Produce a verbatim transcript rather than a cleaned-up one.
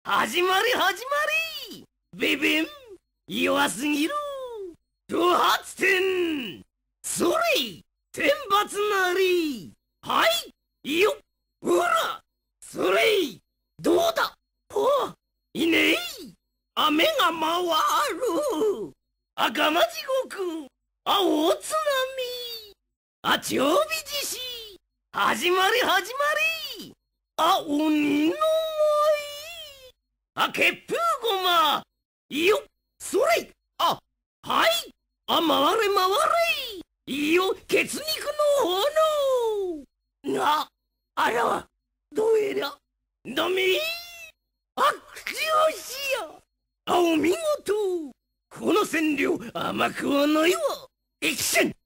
始まり始まり。ベベン弱すぎる。挑発点。それ天罰なり。はいよっ。ほらそれどうだ。ほういねえ。雨が回る。赤間地獄青津波。あちょびじし始まり始まり。あ鬼のあ、血風ごま。いいよ、それ。あ、はい。あ、回れ回れ。いいよ、血肉の炎。な、あらは、どうえら。ダメ。あ、口をしや。あ、お見事。この千両甘くはないわ。エクション。